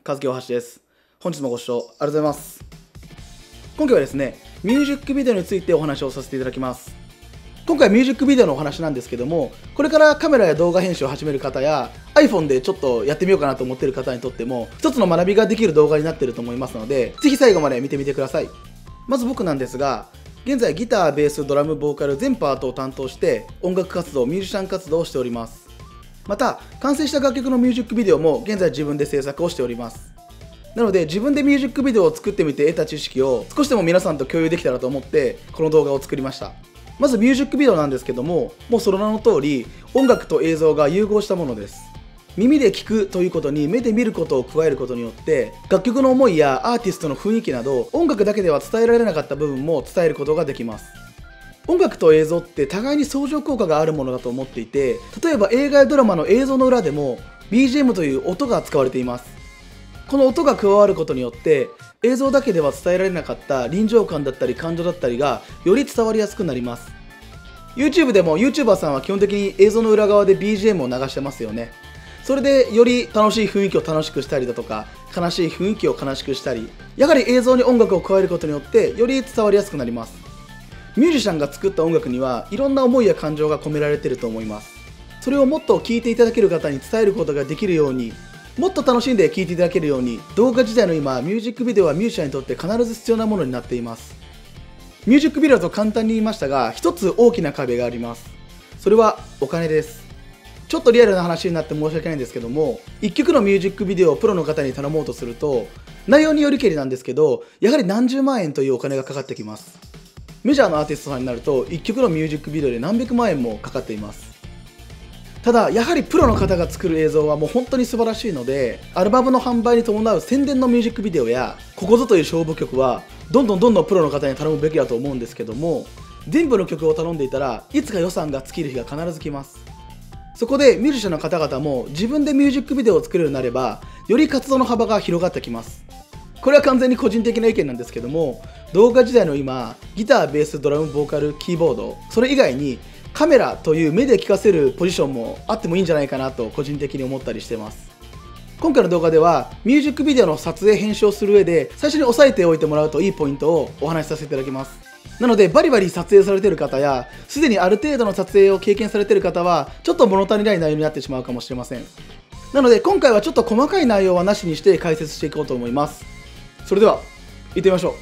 和樹大橋です。本日もご視聴ありがとうございます。今回はですね、ミュージックビデオについてお話をさせていただきます。今回はミュージックビデオのお話なんですけども、これからカメラや動画編集を始める方や iPhone でちょっとやってみようかなと思っている方にとっても一つの学びができる動画になっていると思いますので、ぜひ最後まで見てみてください。まず僕なんですが、現在ギター、ベース、ドラム、ボーカル全パートを担当して音楽活動、ミュージシャン活動をしております。また完成した楽曲のミュージックビデオも現在自分で制作をしております。なので自分でミュージックビデオを作ってみて得た知識を少しでも皆さんと共有できたらと思ってこの動画を作りました。まずミュージックビデオなんですけども、もうその名の通り音楽と映像が融合したものです。耳で聞くということに目で見ることを加えることによって楽曲の思いやアーティストの雰囲気など音楽だけでは伝えられなかった部分も伝えることができます。音楽と映像って互いに相乗効果があるものだと思っていて、例えば映画やドラマの映像の裏でも BGM という音が使われています。この音が加わることによって映像だけでは伝えられなかった臨場感だったり感情だったりがより伝わりやすくなります。 YouTube でも YouTuber さんは基本的に映像の裏側で BGM を流してますよね。それでより楽しい雰囲気を楽しくしたりだとか悲しい雰囲気を悲しくしたり、やはり映像に音楽を加えることによってより伝わりやすくなります。ミュージシャンが作った音楽にはいろんな思いや感情が込められていると思います。それをもっと聴いていただける方に伝えることができるように、もっと楽しんで聴いていただけるように、動画時代の今ミュージックビデオはミュージシャンにとって必ず必要なものになっています。ミュージックビデオと簡単に言いましたが、一つ大きな壁があります。それはお金です。ちょっとリアルな話になって申し訳ないんですけども、1曲のミュージックビデオをプロの方に頼もうとすると、内容によりけりなんですけど、やはり何十万円というお金がかかってきます。メジャーのアーティストさんになると1曲のミュージックビデオで何百万円もかかっています。ただやはりプロの方が作る映像はもう本当に素晴らしいので、アルバムの販売に伴う宣伝のミュージックビデオやここぞという勝負曲はどんどんプロの方に頼むべきだと思うんですけども、全部の曲を頼んでいたらいつか予算が尽きる日が必ず来ます。そこでミュージシャンの方々も自分でミュージックビデオを作れるようになればより活動の幅が広がってきます。これは完全に個人的な意見なんですけども、動画時代の今ギター、ベース、ドラム、ボーカル、キーボード、それ以外にカメラという目で聴かせるポジションもあってもいいんじゃないかなと個人的に思ったりしてます。今回の動画ではミュージックビデオの撮影編集をする上で最初に押さえておいてもらうといいポイントをお話しさせていただきます。なのでバリバリ撮影されている方やすでにある程度の撮影を経験されている方はちょっと物足りない内容になってしまうかもしれません。なので今回はちょっと細かい内容はなしにして解説していこうと思います。それでは行ってみましょう。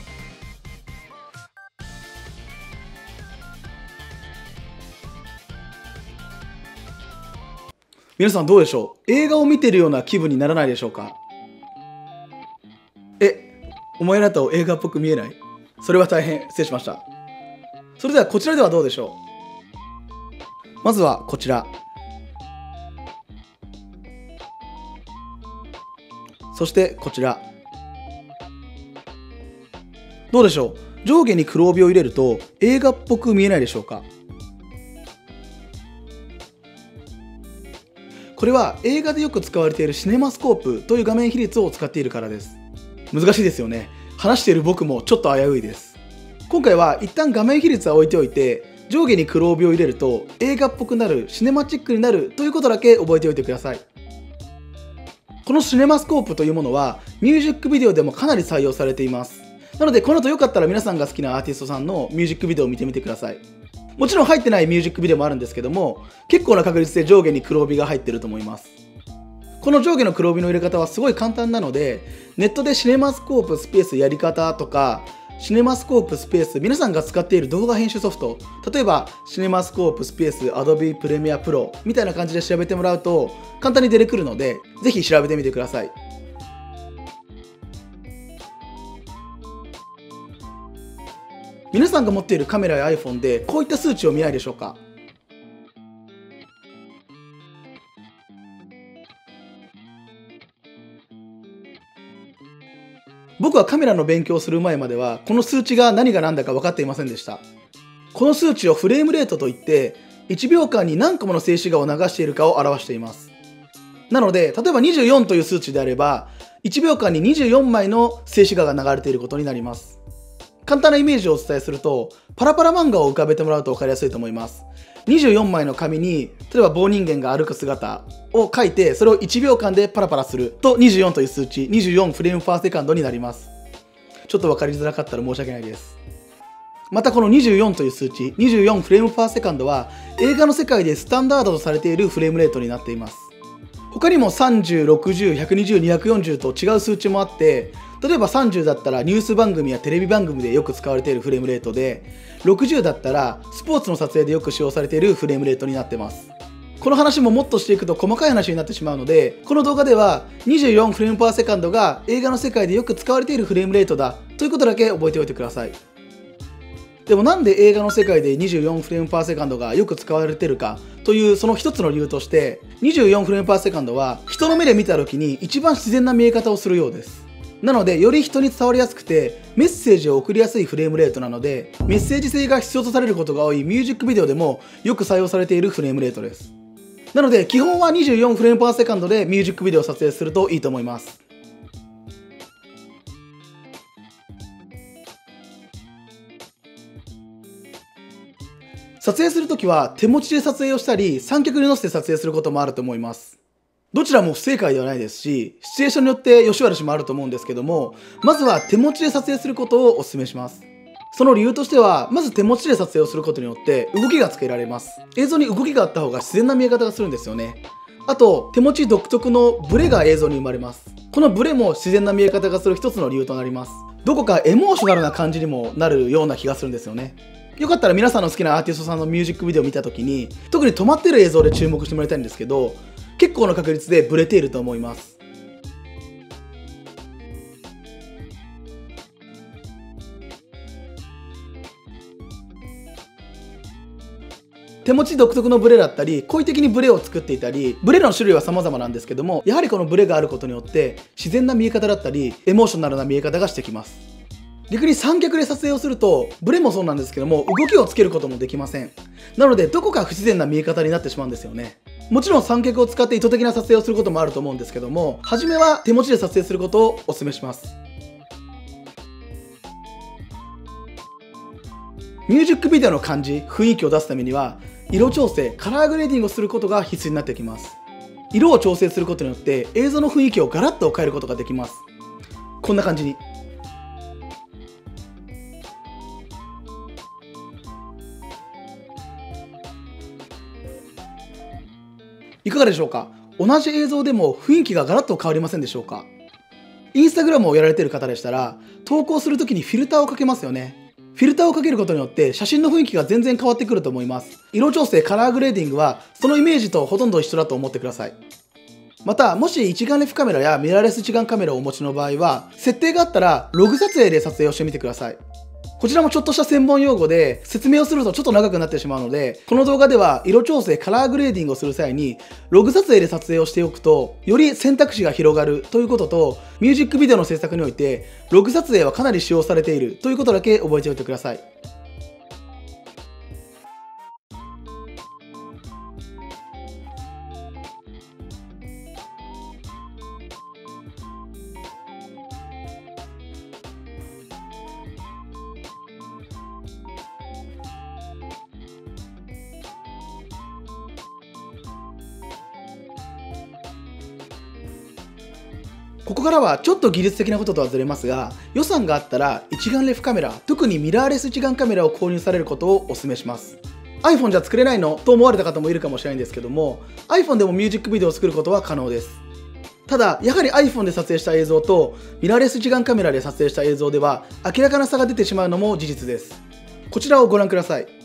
皆さんどうでしょう。映画を見ているような気分にならないでしょうか。お前らと映画っぽく見えない？それは大変失礼しました。それではこちらではどうでしょう。まずはこちら、そしてこちら、どうでしょう。上下に黒帯を入れると映画っぽく見えないでしょうか。これは映画でよく使われているシネマスコープという画面比率を使っているからです。難しいですよね。話している僕もちょっと危ういです。今回は一旦画面比率は置いておいて、上下に黒帯を入れると映画っぽくなる、シネマチックになるということだけ覚えておいてください。このシネマスコープというものはミュージックビデオでもかなり採用されています。なのでこの後よかったら皆さんが好きなアーティストさんのミュージックビデオを見てみてください。もちろん入ってないミュージックビデオもあるんですけども、結構な確率で上下に黒帯が入ってると思います。この上下の黒帯の入れ方はすごい簡単なので、ネットでシネマスコープスペースやり方とか、シネマスコープスペース皆さんが使っている動画編集ソフト、例えばシネマスコープスペース Adobe Premiere Pro みたいな感じで調べてもらうと簡単に出てくるので、ぜひ調べてみてください。皆さんが持っているカメラや iPhone でこういった数値を見ないでしょうか。僕はカメラの勉強をする前まではこの数値が何が何だか分かっていませんでした。この数値をフレームレートといって1秒間に何個もの静止画を流しているかを表しています。なので例えば24という数値であれば1秒間に24枚の静止画が流れていることになります。 簡単なイメージをお伝えすると、パラパラ漫画を浮かべてもらうと分かりやすいと思います。24枚の紙に、例えば棒人間が歩く姿を描いて、それを1秒間でパラパラすると24という数値、24フレームパーセカンドになります。ちょっと分かりづらかったら申し訳ないです。またこの24という数値、24フレームパーセカンドは映画の世界でスタンダードとされているフレームレートになっています。他にも30、60、120、240と違う数値もあって、例えば30だったらニュース番組やテレビ番組でよく使われているフレームレートで、60だったらスポーツの撮影でよく使用されているフレームレートになってます。この話ももっとしていくと細かい話になってしまうので、この動画では24フレームパーセカンドが映画の世界でよく使われているフレームレートだということだけ覚えておいてください。でもなんで映画の世界で24フレームパーセカンドがよく使われているかというその一つの理由として、24フレームパーセカンドは人の目で見た時に一番自然な見え方をするようです。なのでより人に伝わりやすくてメッセージを送りやすいフレームレートなので、メッセージ性が必要とされることが多いミュージックビデオでもよく採用されているフレームレートです。なので基本は24フレームパーセカンドでミュージックビデオを撮影するといいと思います。撮影するときは手持ちで撮影をしたり三脚に乗せて撮影することもあると思います。どちらも不正解ではないですし、シチュエーションによって良し悪しもあると思うんですけども、まずは手持ちで撮影することをお勧めします。その理由としては、まず手持ちで撮影をすることによって動きがつけられます。映像に動きがあった方が自然な見え方がするんですよね。あと手持ち独特のブレが映像に生まれます。このブレも自然な見え方がする一つの理由となります。どこかエモーショナルな感じにもなるような気がするんですよね。よかったら皆さんの好きなアーティストさんのミュージックビデオを見た時に、特に止まってる映像で注目してもらいたいんですけど、結構な確率でブレていると思います。手持ち独特のブレだったり、故意的にブレを作っていたり、ブレの種類は様々なんですけども、やはりこのブレがあることによって自然な見え方だったりエモーショナルな見え方がしてきます。逆に三脚で撮影をするとブレもそうなんですけども、動きをつけることもできません。なのでどこか不自然な見え方になってしまうんですよね。もちろん三脚を使って意図的な撮影をすることもあると思うんですけども、初めは手持ちで撮影することをお勧めします。ミュージックビデオの感じ、雰囲気を出すためには色調整、カラーグレーディングをすることが必須になってきます。色を調整することによって映像の雰囲気をガラッと変えることができます。こんな感じに。いかがでしょうか。同じ映像でも雰囲気がガラッと変わりませんでしょうか。インスタグラムをやられている方でしたら、投稿するときにフィルターをかけますよね。フィルターをかけることによって写真の雰囲気が全然変わってくると思います。色調整、カラーグレーディングはそのイメージとほとんど一緒だと思ってください。また、もし一眼レフカメラやミラーレス一眼カメラをお持ちの場合は、設定があったらログ撮影で撮影をしてみてください。こちらもちょっとした専門用語で説明をするとちょっと長くなってしまうので、この動画では色調整、カラーグレーディングをする際にログ撮影で撮影をしておくとより選択肢が広がるということと、ミュージックビデオの制作においてログ撮影はかなり使用されているということだけ覚えておいてください。ここからはちょっと技術的なこととはずれますが、予算があったら一眼レフカメラ、特にミラーレス一眼カメラを購入されることをお勧めします。iPhone じゃ作れないのと思われた方もいるかもしれないんですけども、 iPhone でもミュージックビデオを作ることは可能です。ただやはり iPhone で撮影した映像とミラーレス一眼カメラで撮影した映像では明らかな差が出てしまうのも事実です。こちらをご覧ください。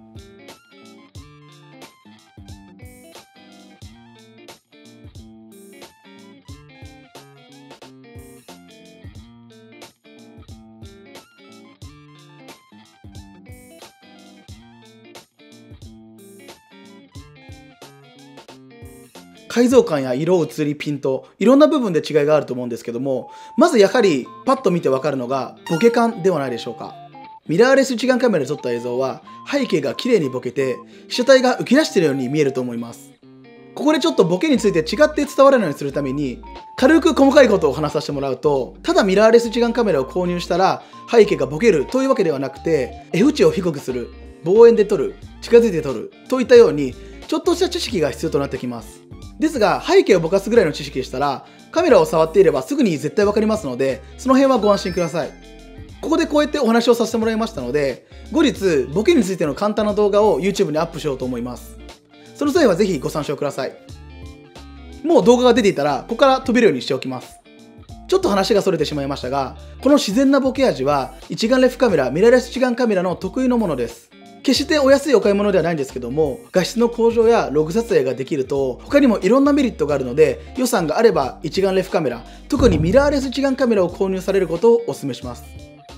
解像感や色移り、ピント、いろんな部分で違いがあると思うんですけども、まずやはりパッと見てわかるのがボケ感ではないでしょうか。ミラーレス一眼カメラで撮った映像は背景が綺麗にボケて被写体が浮き出しているように見えると思います。 ここでちょっとボケについて違って伝わらないようにするために軽く細かいことを話させてもらうと、ただミラーレス一眼カメラを購入したら背景がボケるというわけではなくて、F 値を低くする、望遠で撮る、近づいて撮るといったようにちょっとした知識が必要となってきます。ですが背景をぼかすぐらいの知識でしたらカメラを触っていればすぐに絶対わかりますので、その辺はご安心ください。ここでこうやってお話をさせてもらいましたので、後日ボケについての簡単な動画を YouTube にアップしようと思います。その際はぜひご参照ください。もう動画が出ていたらここから飛べるようにしておきます。ちょっと話がそれてしまいましたが、この自然なボケ味は一眼レフカメラ、ミラーレス一眼カメラの得意のものです。決してお安いお買い物ではないんですけども、画質の向上やログ撮影ができると他にもいろんなメリットがあるので、予算があれば一眼レフカメラ、特にミラーレス一眼カメラを購入されることをお勧めします。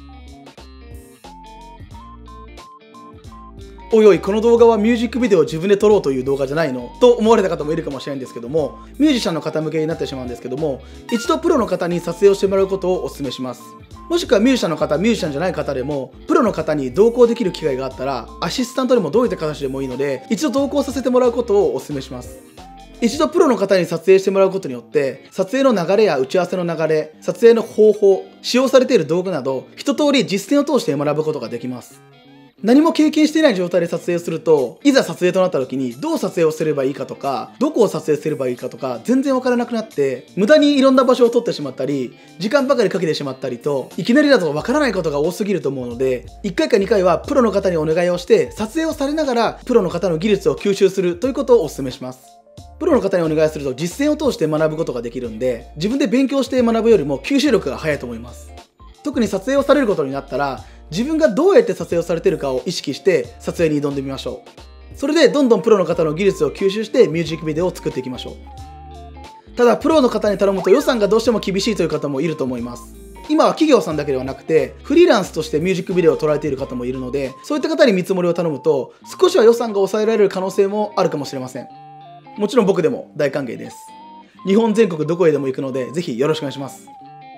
おいおい、この動画はミュージックビデオを自分で撮ろうという動画じゃないのと思われた方もいるかもしれないんですけども、ミュージシャンの方向けになってしまうんですけども、一度プロの方に撮影をしてもらうことをお勧めします。もしくはミュージシャンの方、ミュージシャンじゃない方でもプロの方に同行できる機会があったら、アシスタントでもどういった形でもいいので一度同行させてもらうことをお勧めします。一度プロの方に撮影してもらうことによって、撮影の流れや打ち合わせの流れ、撮影の方法、使用されている道具など一通り実践を通して学ぶことができます。何も経験していない状態で撮影すると、いざ撮影となった時にどう撮影をすればいいかとか、どこを撮影すればいいかとか全然わからなくなって、無駄にいろんな場所を撮ってしまったり、時間ばかりかけてしまったりと、いきなりだとわからないことが多すぎると思うので、1回か2回はプロの方にお願いをして撮影をされながらプロの方の技術を吸収するということをお勧めします。プロの方にお願いすると実践を通して学ぶことができるんで、自分で勉強して学ぶよりも吸収力が早いと思います。特に撮影をされることになったら、自分がどうやって撮影をされているかを意識して撮影に挑んでみましょう。それでどんどんプロの方の技術を吸収してミュージックビデオを作っていきましょう。ただプロの方に頼むと予算がどうしても厳しいという方もいると思います。今は企業さんだけではなくてフリーランスとしてミュージックビデオを撮られている方もいるので、そういった方に見積もりを頼むと少しは予算が抑えられる可能性もあるかもしれません。もちろん僕でも大歓迎です。日本全国どこへでも行くのでぜひよろしくお願いします。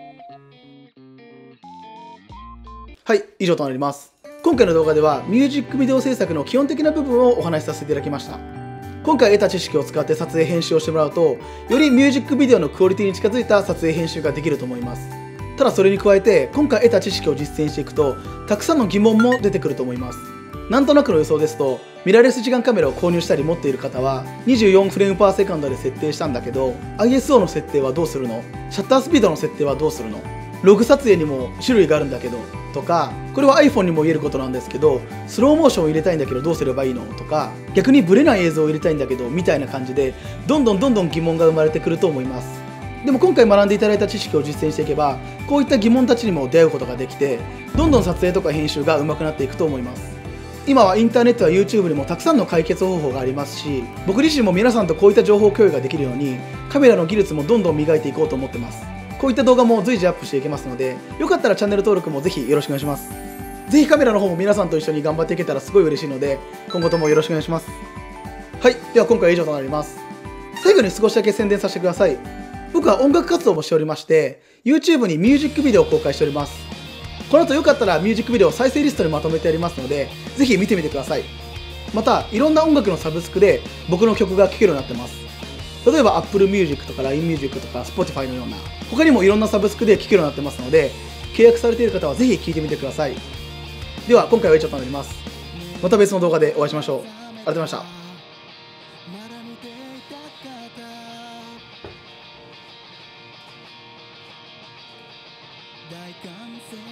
はい、以上となります。今回の動画ではミュージックビデオ制作の基本的な部分をお話しさせていただきました。今回得た知識を使って撮影編集をしてもらうと、よりミュージックビデオのクオリティに近づいた撮影編集ができると思います。ただそれに加えて今回得た知識を実践していくと、たくさんの疑問も出てくると思います。なんとなくの予想ですと、ミラーレス一眼カメラを購入したり持っている方は24フレームパーセカンドで設定したんだけど ISO の設定はどうするの、シャッタースピードの設定はどうするの、ログ撮影にも種類があるんだけどとか、これは iPhone にも言えることなんですけど、スローモーションを入れたいんだけどどうすればいいのとか、逆にブレない映像を入れたいんだけどみたいな感じでどんどん疑問が生まれてくると思います。でも今回学んでいただいた知識を実践していけば、こういった疑問たちにも出会うことができて、どんどん撮影とか編集が上手くなっていくと思います。今はインターネットや YouTube にもたくさんの解決方法がありますし、僕自身も皆さんとこういった情報共有ができるようにカメラの技術もどんどん磨いていこうと思ってます。こういった動画も随時アップしていけますので、よかったらチャンネル登録もぜひよろしくお願いします。ぜひカメラの方も皆さんと一緒に頑張っていけたらすごい嬉しいので、今後ともよろしくお願いします。はい、では今回は以上となります。最後に少しだけ宣伝させてください。僕は音楽活動もしておりまして、YouTube にミュージックビデオを公開しております。この後よかったらミュージックビデオを再生リストにまとめてありますので、ぜひ見てみてください。また、いろんな音楽のサブスクで僕の曲が聴けるようになってます。例えば Apple Music とか LINE Music とか Spotify のような、他にもいろんなサブスクで聴けるようになってますので、契約されている方はぜひ聴いてみてください。では今回は以上となります。また別の動画でお会いしましょう。ありがとうございました。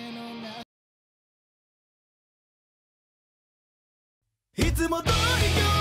いつも通り